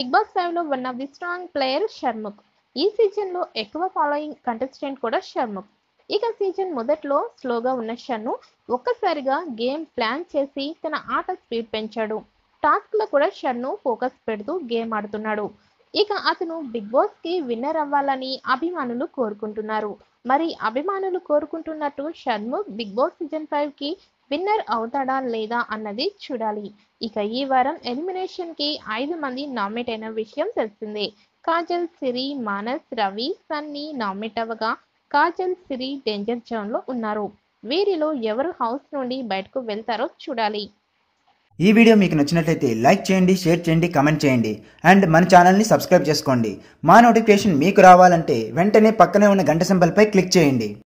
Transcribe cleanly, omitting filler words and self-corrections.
Big boss 5 లో one of the strong player Shanmukh. ఈ season లో ఎక్కువ ఫాలోయింగ్ కంటెస్టెంట్ కూడా షర్ముఖ్. ఇక సీజన్ మొదట్లో స్లోగా ఉన్న షన్ను ఒక్కసారిగా గేమ్ ప్లాన్ చేసి తన ఆట స్పీడ్ పెంచాడు. టాస్క్ లో కూడా షన్ను ఫోకస్ పెడుతూ గేమ్ ఆడుతున్నాడు. ఇక అతను బిగ్ బాస్ కి విన్నర్ అవ్వాలని అభిమానులు కోరుకుంటున్నారు. మరి అభిమానులు కోరుకుంటున్నట్టు షణ్ముఖ్ బిగ్ బాస్ సీజన్ 5 కి విన్నర్ అవుతాడా లేదా అన్నది చూడాలి. ఇక ఈ వారం ఎలిమినేషన్ కి 5 మంది నామినేట్ అయిన విషయం తెలిసిందే. కాజల్, సిరి, మానస్, రవి, సన్నీ నామినేట్ అవ్వగా కాజల్, సిరి డేంజర్ జోన్ లో ఉన్నారు. వీరిలో ఎవరు హౌస్ నుండి బయటకు వెళ్తారో చూడాలి. ఈ వీడియో మీకు నచ్చినట్లయితే లైక్ చేయండి, షేర్ చేయండి, కామెంట్ చేయండి అండ్ మన ఛానల్ని సబ్స్క్రైబ్ చేసుకోండి. మా నోటిఫికేషన్ మీకు రావాలంటే వెంటనే పక్కనే ఉన్న గంట సింబల్పై క్లిక్ చేయండి.